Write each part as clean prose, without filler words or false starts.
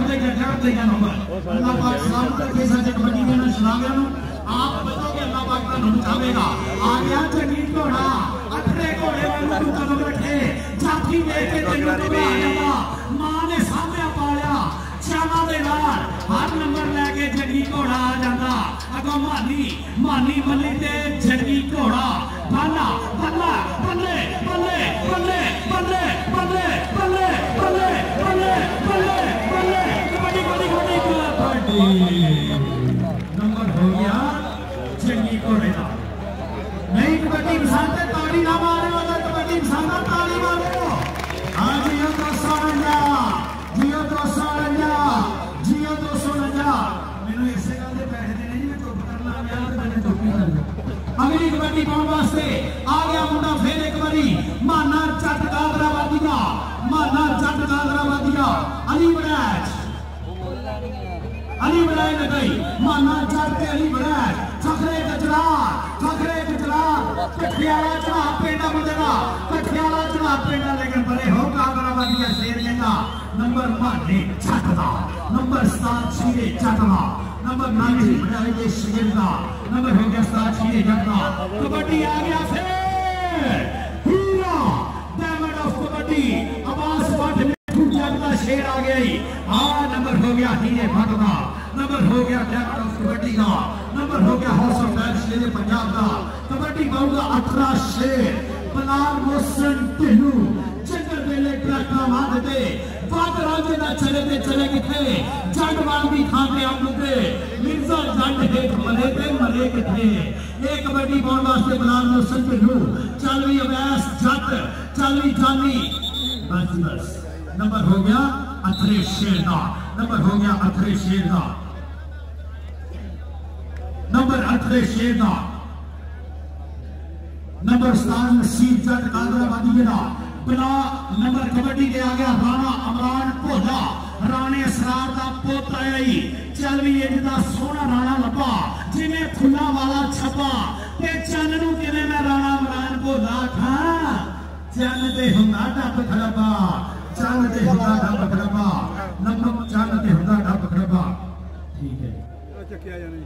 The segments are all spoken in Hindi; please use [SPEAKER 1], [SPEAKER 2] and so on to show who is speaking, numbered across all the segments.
[SPEAKER 1] चढ़ते का नंबर अल्लाह पाक सलामत रखे साडे कबड्डी के शराबियां नु आप बताओगे अल्लाह पाक का नाम चाहेगा आ गया जंगी घोड़ा अठरे घोड़े वालों को कदम रखे जाती देख के तेनू घबरा जाता मां ने सामने पाया चावा दे नाल हर नंबर लेके जंगी घोड़ा आ जाता अगो मानी मल्ली ते जंगी घोड़ा बाला बल्ला बल्ले बल्ले बल्ले बल्ले बल्ले बल्ले बल्ले बल्ले बल्ले बल्ले कबड्डी कबड्डी कबड्डी नंबर हो गया जंगी घोड़े का नहीं कबड्डी इंसान पे ताली ना मारे वाला कबड्डी इंसान का ताली मारो आज ये 249 जियो 249 मैंने ऐसे गल दे पैसे देने जी मैं चुप करना गया तो मैंने चुप ही कर अगली कबड्डी पाउण वास्ते आ गया मुंडा फिर एक बारी माना जट गादराबादिया अली बड़ाई ने गई माना जट के अली बड़ाई फखरे कचरा कठियाला चढ़ा पेंडा बंदेगा कठियाला चढ़ा पेंडा लेकिन बड़े हो गादराबादिया शेर कहता नंबर माने जट दा नंबर 7 छीरे जट दा नंबर 9 बड़ाई के शेर दा नंबर हो गया 7 छीरे जट दा कबड्डी आ गया फिर हीरा डायमंड ऑफ कबड्डी अब्बास भट्ट जट का शेर आ गया नंबर हो गया हीरे भट्ट दा नंबर हो गया डायमंड ऑफ कबड्डी का नंबर हो गया हाउस ऑफ फैन शेर पंजाब का कबड्डी पाऊंगा 18 शेर बलाल मोहसिन टिल्लू चक्कर मेले ट्रैक्टर मारते बात राजे ना चले किथे जट वाल भी खाते हम लोग मिर्जा जट हेठ मरे किथे एक कबड्डी पाउण वास्ते बलाल मोहसिन टिल्लू चल भी अवैस जट चल भी जानी बस नंबर हो गया अथरे शेर का नंबर हो गया अथरे शेर का नंबर अथरे शेर का नंबर 7 नसीब जट गादराबादी का बिना नंबर कबड्डी के आ गया राणा अमरान भोला राणे असरार का पोता आई चल भी इनका सोना राणा लपा जिन्हें फुला वाला छपा ते चन नू किवें मैं राणा अमरान भोला खा चन ते हुंदा डब खड़बा चन ते हुंदा डब खड़बा नंबर चन ते हुंदा डब खड़बा ठीक है अच्छा क्या जाने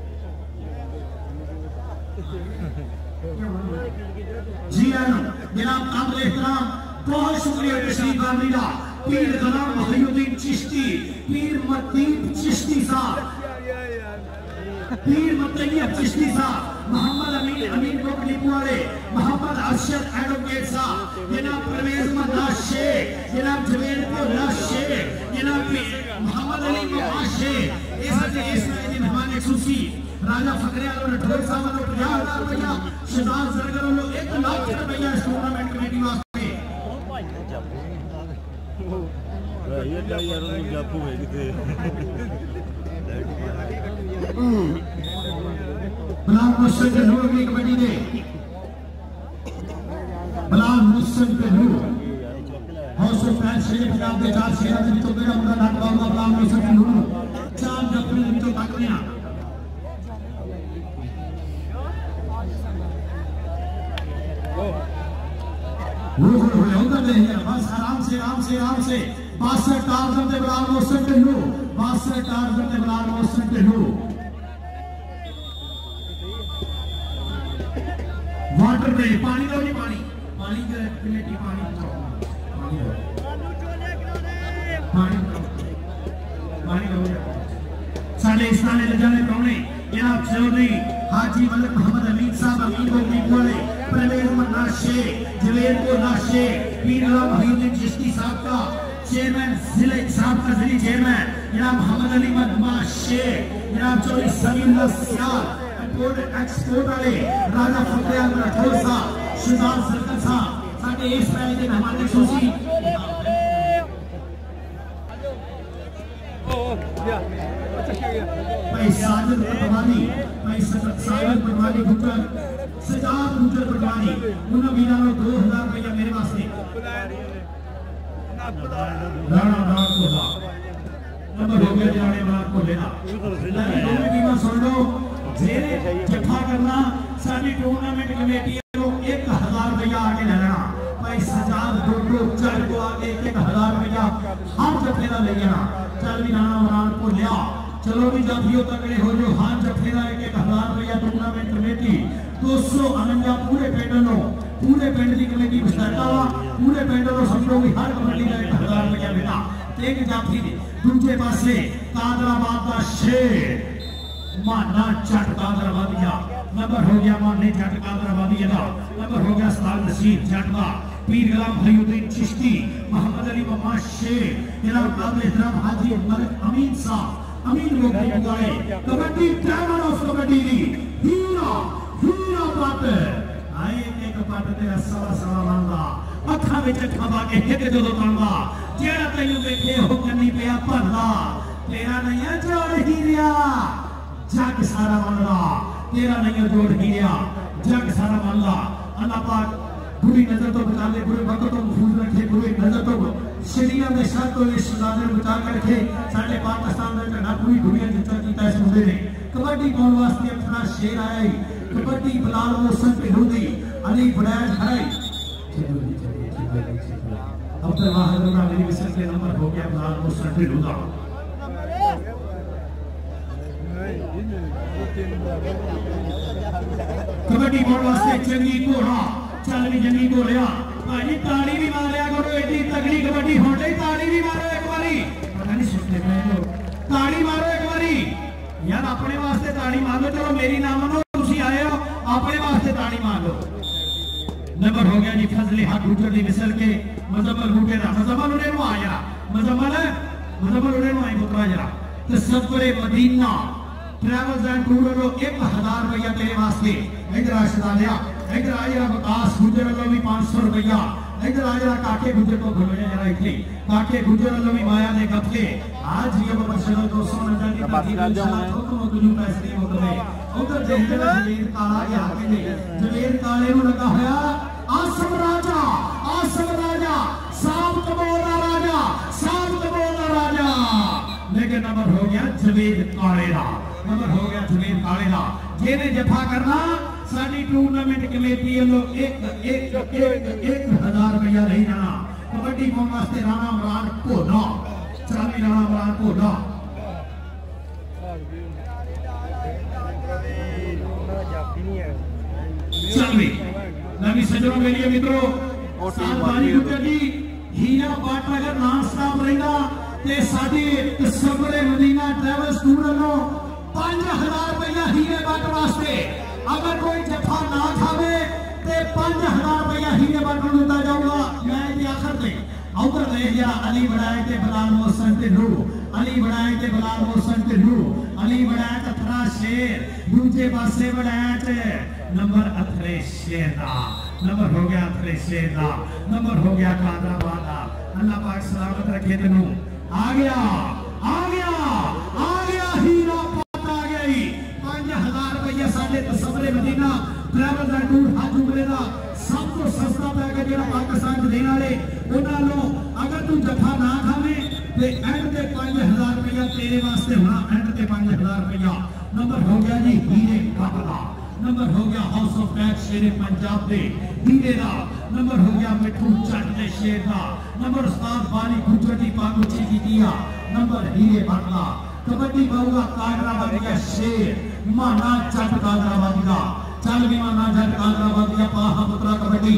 [SPEAKER 1] जी जनाब काबिल एहतराम बहुत शुक्रिया तशरीफ आने का पीर गुलाम मोहिउद्दीन चिश्ती पीर मतीब चिश्ती साहब पीर मतैयब चिश्ती साहब मोहम्मद अमीन कोटलीपुर वाले मोहम्मद अरशद एडवोकेट साहब जनाब परवेज मन्ना शेख जनाब जवेद भोला शेख जनाब मोहम्मद अली महा शेख इस मेहमान खुशी राजा फकरिया ढोल साहब वालों 50,000 रुपया शहजाद सरगर वालों 1 लाख रुपया इस टूर्नामेंट कमेटी वास्ते ये क्या यार उन्हें जापू है किते बलाल मोहसिन टिल्लू अगली कबड्डी दे Bilal Mohsin Tillu house of fan शेर पंजाब के 4 शेरां दे विचों मेरा मुंडा नट पाउंदा बलाल मोहसिन टिल्लू 4 जफरी दे विचों तक रिया बस आराम से 62 टारगेट दे बलाल मोहसिन टिल्लू 62 टारगेट दे बलाल मोहसिन टिल्लू वाटर पे पानी दो नहीं पानी के कमेटी पानी साढ़े इस साल ले जाने कौने जनाब चौधरी हाजी मलिक मोहम्मद अमीन साहब अमीन को मीट वाले परवेज मन्ना शेख जवेद भोला शेख पीर गुलाम मोहिउद्दीन चिश्ती साहब का चेयरमैन जिले साहब का जिले चेयरमैन जनाब मोहम्मद अली मदमा शेख जनाब चौधरी समीउल्लाह सियाल इंपोर्ट एक्सपोर्ट वाले राजा फकरिया ढोल साहब शहजाद सरकर साहब साडे इस मैच के मेहमान खुशी भाई साजिद पटवानी भाई साजिद पटवानी गुजर सजाद गुजर पटवानी उन्होंने वीरों को 2000 रुपया मेरे वास्ते राणा नाग कोला नंबर हो गया राणे नाग कोले ना दोनों टीमां सुन लो जेरे इकट्ठा करना साडी टूर्नामेंट कमेटी को 1000 रुपया आके लेना भाई सजाद दो चल को आके 1000 रुपया हर जत्थे दा ले जाना चल चल भी राणा मरान को लिया। चलो भी जाफियों तगड़े हो जो हां जफे का 1000 रुपया टूर्नामेंट कमेटी 249 पूरे पिंड की कमेटी बस्ताता वा पूरे पिंड को समझो भी हर कमेटी का 1000 रुपया देना। एक जाफी दूसरे पासे कादराबाद का शेर माना जट कादराबादिया नंबर हो गया माने जट कादराबादिया का नंबर हो गया उस्ताद नसीर जट का पीर गुलाम हरीउद्दीन चिश्ती मोहम्मद अली मम्मा शेर जनाब काबिल एहतराम हाजी मलिक अमीन साहब अमीन लोग बुलाए कबड्डी ट्राइबल ऑफ कबड्डी हीरा हीरा बात आए एक पट तेरा सवा मांगा अखा विच खबा के हित जदों तणदा जेड़ा तैनूं वेखे हो कन्नी पिया भरदा तेरा नहीं जोड़ हीरिया जग सारा मनदा तेरा नहीं जोड़ हीरिया जग सारा मनदा। अल्लाह पाक बुरी नजर तो बचा ले बुरे वक्त तो महफूज रखे बुरी नजर तो शरीयत में शर तो इस नाज़र बचा के रखे। साडे पाकिस्तान में झंडा पूरी दुनिया जितना कीता इस मुंडे ने कबड्डी पाउण वास्ते अपना शेर आया ही कबड्डी बिलाल मोहसन ढिल्लों अली बड़ैच हराई अब्दुल वाहिद मेरी मिसल के नंबर हो गया बिलाल मोहसन ढिल्लों कबड्डी पाउण वास्ते चंगी घोड़ा चल भी जंगी घोड़िया भाई ताड़ी भी मारिया करो एडी तगड़ी कबड्डी होने ताड़ी भी मारो एक बारी पता नहीं सुनते मैं ताड़ी मारो एक बारी यार अपने वास्ते ताड़ी मार लो। चलो मेरी ना मानो तुसी आए हो अपने वास्ते ताड़ी मार लो। नंबर हो गया जी फजले हाथ गुजर दी मिसल के मजमल बूटे दा मजमल उड़े नु आया मजमल उड़े नु आई पुत्रा जरा ते सफरे मदीना ट्रैवल्स एंड टूर रो 1000 रुपया तेरे वास्ते इधर आशदा लिया इधर आ जरा विकास गुजर लो भी 500 रुपया इधर आ जरा काके गुजर को भलो जरा इथे काके गुजर लो भी माया ने गपके आज ये बशरो 249 की तारीख हुकुम गुजू पैसे नहीं होते उधर देख ले जमीर काला के हाथ में जमीर काले नु लगा होया आसम राजा साब कबोला राजा लेकिन नंबर हो गया जमीर काले दा नंबर हो गया जमीर काले दा जेने जफा करना साडी टूर्नामेंट कमेटी लो 1000 रुपया नहीं जाना कबड्डी पाउण वास्ते राणा मरान भोला चाली राणा मरान भोला चलवी नवी सजनों के लिए मित्रों सावधानी गुजर जी हीरा बाट अगर नाम स्टाफ रहेगा ते साडी तस्वरे मदीना ट्रैवल्स टूर लो 5000 रुपया हीरे बाट वास्ते अगर कोई जफा ना खावे ते 5000 रुपया हीरे बाट को दिता जाऊगा। मैं ये आखिर में उधर ले गया अली बनाए के बिलाल मोहसन ढिल्लों अली बनाए के बिलाल मोहसन ढिल्लों अली बनाए अथरा शेर दूसरे पासे बनाए नंबर अथरे शेर दा नंबर हो गया अथरे शेर दा नंबर हो गया कादराबाद दा। अल्लाह पाक सलामत रखे तेनू आ गया हीरा पाट आ गई 5000 रुपया साडे तस्वरे मदीना ट्रैवल एंड टूर हज उमरे दा सब तो सस्ता पैकेज जेड़ा पाकिस्तान च देने वाले उन्हां लो अगर तू जफा ना खावे ते एंड ते 5000 रुपया तेरे वास्ते होना एंड ते 5000 रुपया। नंबर हो गया जी हीरे काबला नंबर हो गया हाउस ऑफ टैक्स शेरे पंजाब दे हीरे दा नंबर हो गया मिठू जट दे शेर दा नंबर उस्ताद बाली गुजर दी पागुची की दिया नंबर हीरे बाटला कबड्डी बाऊगा कादराबादी का शेर माना जट कादराबादी का चल भी माना जट कादराबादी का पाहा पुत्रा कबड्डी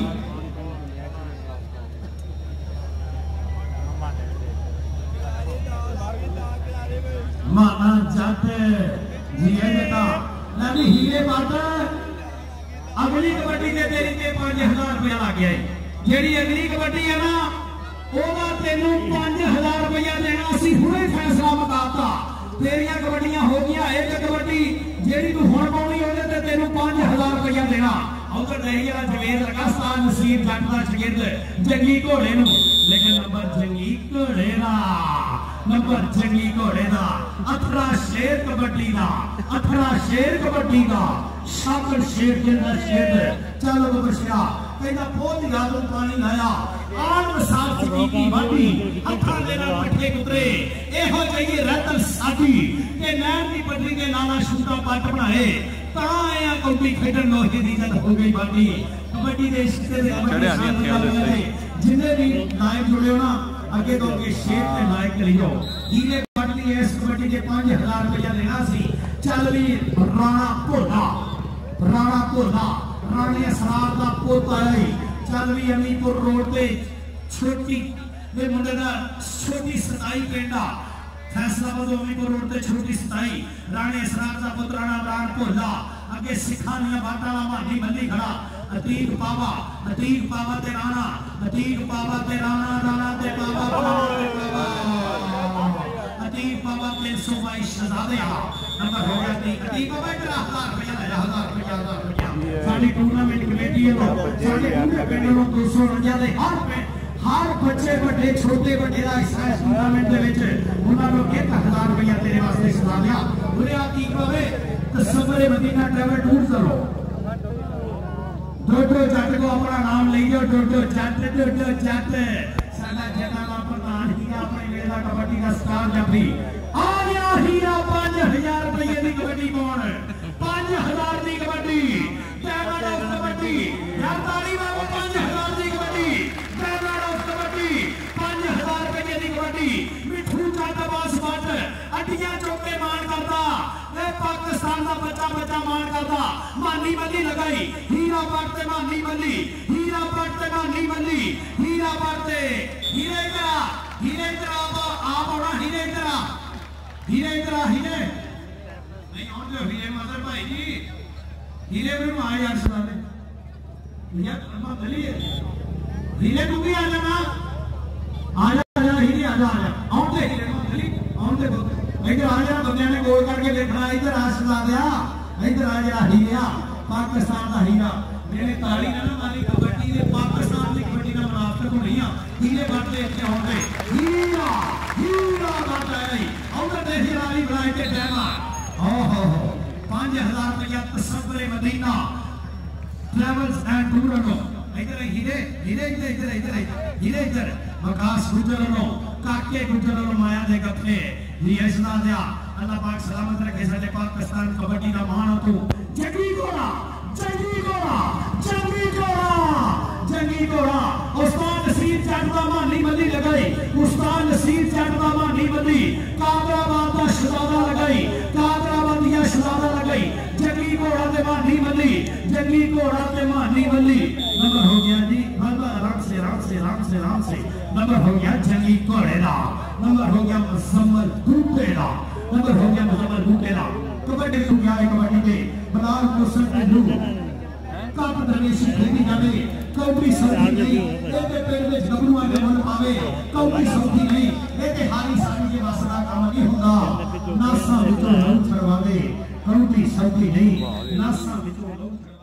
[SPEAKER 1] माना जट जी है बेटा नबी हीरे बाट अगली कबड्डी दे तेरी ते 5000 रुपया लग गया जेडी अगली कबड्डी है ना ओदा तेनू 5000 रुपया देना सी हुणे फैसला मुकाता तेरिया कबड्डियां हो गया एक कबड्डी जेडी तू हुण पाउणी ओदे ते तेनू 5000 रुपया देना। उधर नहीं वाला जवेर लगा उस्ताद नसीर जट दा शागिर्द जंगी घोड़े नु लेकिन नंबर जंगी घोड़े दा नंबर जंगी घोड़े दा अथरा शेर कबड्डी दा शाकिर शेर जिंदा शेर चलो बबशिया कहना बहुत रात को पानी लाया आन वसाल की वाटी अखा दे नाल पट्टे कुतरे एहो चाहिए रतन साडी के नैन दी पटरी के नाला शूटा पट बनाए ता आया कबड्डी खेडन लोहे दी गल हो गई बाटी कबड्डी दे रिश्ते दे जिन्ने भी नायक जुड़े हो ना अगे तो के शेर ते नायक करियो हीरे बाट के जे 5000 रुपया लेना सी चल भी राणा भोला राणी असरार का पोता है चल भी अमीपुर रोड पे छोटी मुंडे का छोटी सताई पिंडा फैसलाबाद अमीपुर रोड पे छोटी सताई राणी असरार का पुत्र राणा राण भोला अगे सिखानिया बाटा मानी मल्ली खड़ा अतीक पावा ते राणा अतीक पावा ते राणा राणा ते पावा अतीक पावा 322 शहजादे नंबर हो गया अतीक पावा 1000 रुपया साडी टूर्नामेंट कमेटी है साडे पूरे पिंड नु 249 दे हर बच्चे बड़े छोटे बड़े दा हिस्सा इस टूर्नामेंट दे विच उन्हां नु 1000 रुपया तेरे वास्ते सदा दिया उरे अतीक पावे तसव्वुरे मदीना ट्रैवल टूर करो डोडो जट को अपना नाम ले जाओ डोडो जट साडा जटा का प्रधान हीरा अपने मेला कबड्डी का स्टार जाफरी आ गया हीरा 5000 रुपए की कबड्डी पाउन 5000 की कबड्डी डायमंड ऑफ कबड्डी यार ताली मारो 5000 की कबड्डी डायमंड ऑफ कबड्डी 5000 रुपए की कबड्डी मिठू जट बास बट अड्डियां चौके मान करता ए पाकिस्तान का बच्चा मान करता मानी मल्ली लगाई हीरा पाटते मानी मल्ली हीरा पाटते मानी मल्ली हीरा पाटते हीरे इधर आप आना हीरे इधर नहीं आउंदे हीरे मदर भाई जी हीरे में आ यार सुना दे यार अम्मा गली है हीरे तू भी आ जाना आ जा हीरे आ जा आउंदे हीरे गली आउंदे इधर आ जा बंदे ने गोल करके देखना इधर आ सुना दिया इधर आ जरा हीरा पाकिस्तान का हीरा मेरे ताली ना मारी कबड्डी दे पाकिस्तान की कबड्डी का मुनाफिक नहीं आ हीरे बाटे इतने होंगे हीरा बाटा है उधर दे हीराली बनाए के डैमा ओहो 5000 रुपया तसव्वुरे मदीना ट्रैवल्स एंड टूर नो इधर हीरे मकास गुजर नो काके गुजर नो माया दे गप्पे ये सुना दिया अल्लाह पाक सलामत रखे साडे पाकिस्तान कबड्डी का मान तू जंगी घोड़ा उस्ताद नसीर जट दा मानी मल्ली लगाई उस्ताद नसीर जट दा मानी मल्ली कादराबाद दा शहजादा लगाई कादराबादिया शहजादा लगाई जंगी घोड़ा ते मानी मल्ली नंबर हो गया जी राम से नंबर हो गया जंगी घोड़े दा नंबर हो गया मुजम्मल बूटे दा कबड्डी तू गया कबड्डी के बलाल हुसैन अल्लू कप दरवेशी खेली जावे कौड़ी सौखी नहीं एते पेड़ में गबरूआ के मन पावे कौड़ी सौखी नहीं एते हारी सारी के वासना काम नहीं होगा नासा विचों लहू छड़वावे कौड़ी सौखी नहीं नासा विचों लहू